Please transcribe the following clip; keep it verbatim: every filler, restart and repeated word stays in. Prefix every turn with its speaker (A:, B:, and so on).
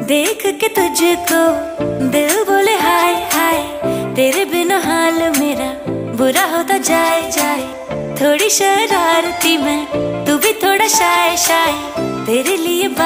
A: देख के तुझको दिल बोले हाय हाय, तेरे बिना हाल मेरा बुरा होता जाए जाए। थोड़ी शरारती मैं, तू भी थोड़ा शाय शाय, तेरे लिए